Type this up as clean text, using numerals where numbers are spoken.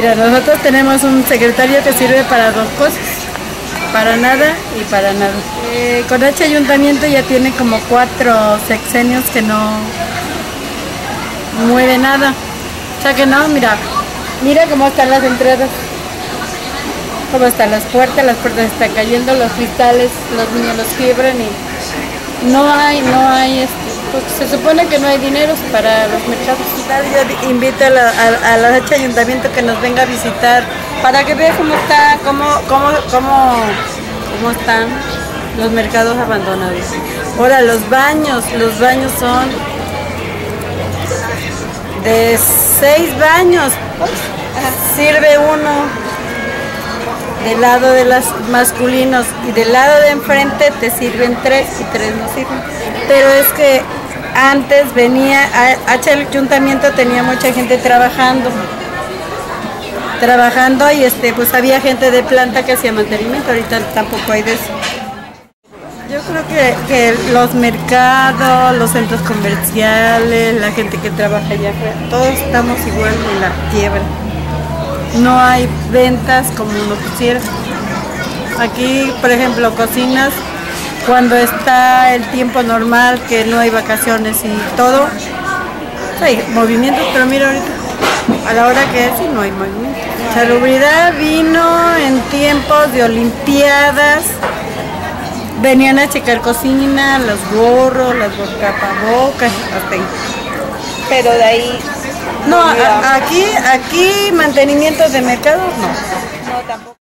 Mira, nosotros tenemos un secretario que sirve para dos cosas, para nada y para nada. Con este ayuntamiento ya tiene como 4 sexenios que no mueve nada. O sea que no, mira cómo están las entradas, cómo están las puertas están cayendo, los cristales, los niños los quiebran y no hay, pues se supone que no hay dinero para los mercados. Yo invito al ayuntamiento que nos venga a visitar para que vea cómo está, cómo están los mercados abandonados. Ahora los baños son de 6 baños, sirve uno del lado de los masculinos y del lado de enfrente te sirven 3 y 3 no sirven. Pero es que antes venía, el ayuntamiento tenía mucha gente trabajando y pues había gente de planta que hacía mantenimiento, ahorita tampoco hay de eso. Yo creo que los mercados, los centros comerciales, la gente que trabaja allá afuera, todos estamos igual en la quiebra. No hay ventas como uno quisiera. Aquí, por ejemplo, cocinas, cuando está el tiempo normal, que no hay vacaciones y todo, hay movimientos, pero mira ahorita, a la hora que es, no hay movimiento. Salubridad vino en tiempos de olimpiadas, venían a checar cocina, los gorros, las tapabocas, hasta ahí. Pero de ahí... No, aquí mantenimiento de mercados no. No, tampoco.